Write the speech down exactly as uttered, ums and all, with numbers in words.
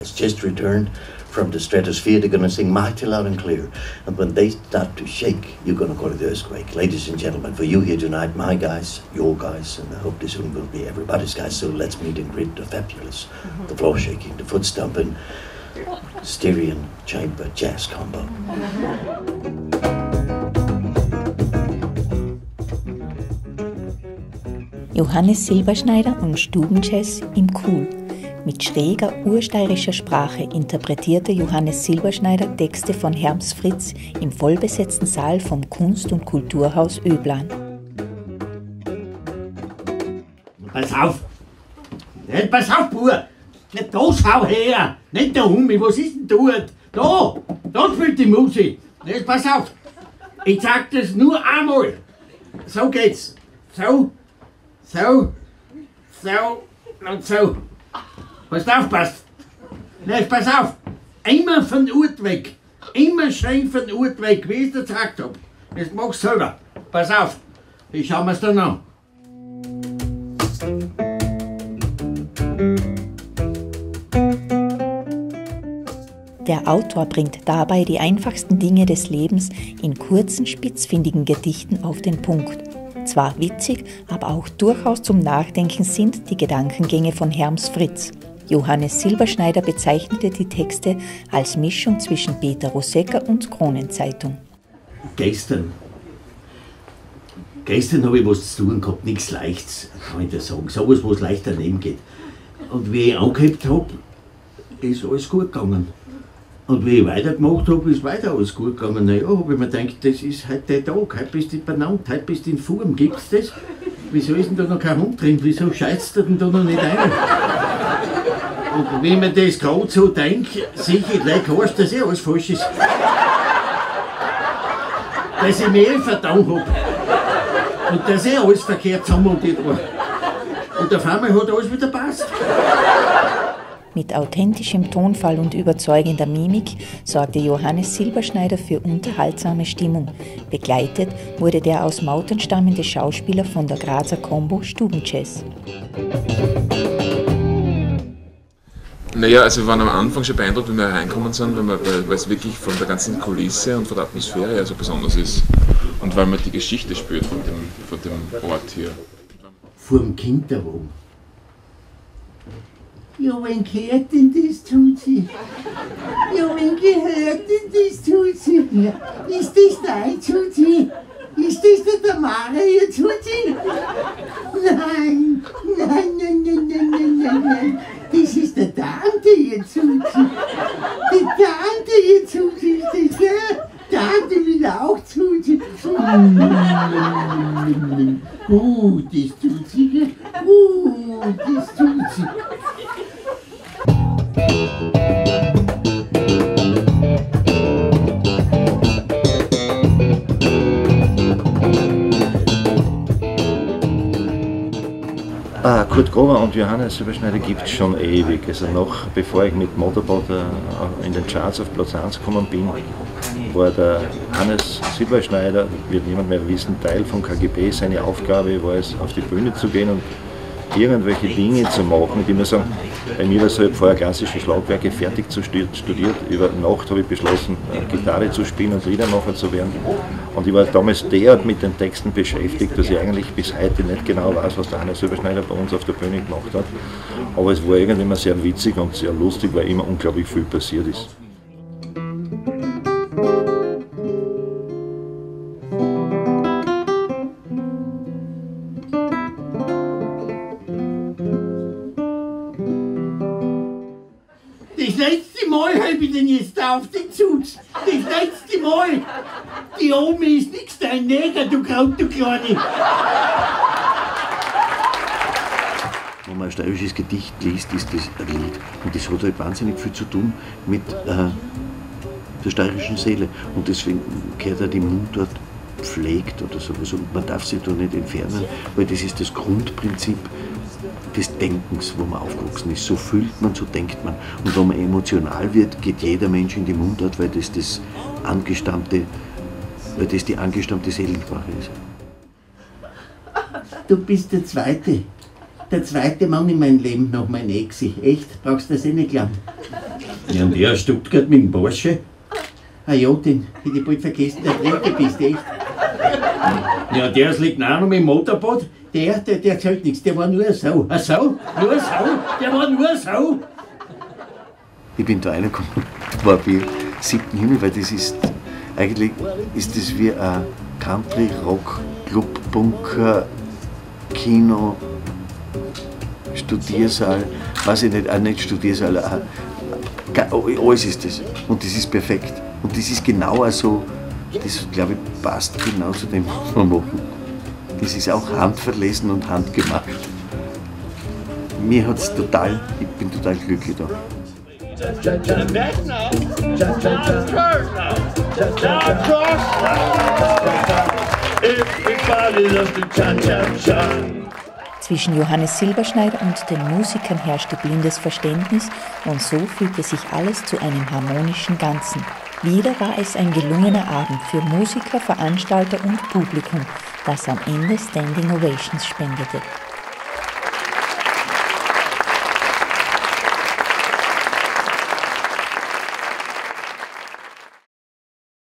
It's just returned from the stratosphere. They're going to sing mighty loud and clear. And when they start to shake, you're going to call it the earthquake. Ladies and gentlemen, for you here tonight, my guys, your guys, and I hope this soon will be everybody's guys. So let's meet and greet the fabulous, the floor shaking, the foot stomping, Styrian chamber jazz combo. Johannes Silberschneider und Stubenjazz im Kuhl. Mit schräger ursteirischer Sprache interpretierte Johannes Silberschneider Texte von Herms Fritz im vollbesetzten Saal vom Kunst- und Kulturhaus Öblan. Pass auf! Nicht, pass auf, Bub! Nicht da, schau her! Nicht da um mich, was ist denn dort? Da! Da spielt die Musik! Jetzt pass auf! Ich sag das nur einmal! So geht's! So! So! So! Und so! Hast du aufpasst? Nein, pass auf! Immer von der Ort weg! Immer schön von der Ort weg, wie ich es dir gesagt hab! Jetzt mach's selber! Pass auf! Ich schau mir's dann an! Der Autor bringt dabei die einfachsten Dinge des Lebens in kurzen, spitzfindigen Gedichten auf den Punkt. Zwar witzig, aber auch durchaus zum Nachdenken sind die Gedankengänge von Herms Fritz. Johannes Silberschneider bezeichnete die Texte als Mischung zwischen Peter Rosegger und Kronenzeitung. Gestern, gestern habe ich was zu tun gehabt, nichts Leichtes, kann ich dir sagen, sowas, was leicht daneben geht. Und wie ich angehebt habe, ist alles gut gegangen. Und wie ich weitergemacht habe, ist weiter alles gut gegangen. Naja, habe ich mir gedacht, das ist heute der Tag, heute bist du benannt, heute bist du in Form, gibt's das? Wieso ist denn da noch kein Hund drin, wieso scheißt du denn da noch nicht ein? Und wenn man das gerade so denkt, sicher, gleich heißt das ja alles falsch ist. Dass ich mich eh verdammt habe. Und dass eh alles verkehrt zusammenmontiert war. Und auf einmal hat alles wieder passt. Mit authentischem Tonfall und überzeugender Mimik sorgte Johannes Silberschneider für unterhaltsame Stimmung. Begleitet wurde der aus Mautern stammende Schauspieler von der Grazer Combo Stubenjazz. Naja, also wir waren am Anfang schon beeindruckt, wenn wir reinkommen sind, weil, wir, weil es wirklich von der ganzen Kulisse und von der Atmosphäre her so besonders ist. Und weil man die Geschichte spürt von dem, von dem Ort hier. Vor dem Kinderwagen. Ja, wen gehört denn das, Tuzi? Ja, wen gehört denn das, Tuzi? Ist das dein Tuzi? Ist das der Mario, Tuzi? Nein, nein, nein, nein, nein, nein, nein, nein. Das ist der Tante, ihr Tuzi. Die Tante, ihr Tuzi, ist das, gell? Tante will auch Tuzi. Oh, das Tuzi, gell? Oh, das Tuzi. Ah, Kurt Grover und Johannes Silberschneider gibt es schon ewig. Also noch bevor ich mit Motorboat in den Charts auf Platz eins gekommen bin, war der Hannes Silberschneider, wird niemand mehr wissen, Teil von K G B. Seine Aufgabe war es, auf die Bühne zu gehen und irgendwelche Dinge zu machen, die mir sagen, bei mir war es halt vorher klassische Schlagwerke fertig zu studiert. Über Nacht habe ich beschlossen, Gitarre zu spielen und Liedermacher zu werden. Und ich war damals derart mit den Texten beschäftigt, dass ich eigentlich bis heute nicht genau weiß, was der Hannes Silberschneider bei uns auf der Bühne gemacht hat. Aber es war irgendwie immer sehr witzig und sehr lustig, weil immer unglaublich viel passiert ist. Das letzte Mal habe ich den jetzt auf den Zug. Das letzte Mal. Die Omi ist nix dein Neger, du Kraut, du Kleine. Wenn man ein steirisches Gedicht liest, ist das ein Lied. Und das hat halt wahnsinnig viel zu tun mit äh, der steirischen Seele. Und deswegen gehört auch die Mundart pflegt oder sowas. Und man darf sich da nicht entfernen, weil das ist das Grundprinzip des Denkens, wo man aufgewachsen ist. So fühlt man, so denkt man. Und wenn man emotional wird, geht jeder Mensch in die Mundart, weil das das angestammte, weil das die angestammte Seelensprache ist. Du bist der Zweite. Der zweite Mann in meinem Leben nach meinem Exi. Echt? Brauchst du das eh nicht glauben? Ja, und der aus Stuttgart mit dem Porsche? Ah ja, den hätte ich bald vergessen, der dritte bist echt. Ja, der ist liegt auch noch mit dem Motorboot. Der, der, der zählt nichts, der war nur eine Sau. Eine Sau? Nur eine Sau? Der war nur eine Sau? Ich bin da reingekommen, war wie siebten Himmel, weil das ist, eigentlich ist das wie ein Country, Rock, Club, Bunker, Kino, Studiersaal, weiß ich nicht, auch nicht Studiersaal, auch, alles ist das. Und das ist perfekt. Und das ist genau so, das glaube ich passt genau zu dem, was wir machen. Das ist auch handverlesen und handgemacht. Mir hat es total, ich bin total glücklich da. Zwischen Johannes Silberschneider und den Musikern herrschte blindes Verständnis und so fügte sich alles zu einem harmonischen Ganzen. Wieder war es ein gelungener Abend für Musiker, Veranstalter und Publikum, das am Ende Standing Ovations spendete.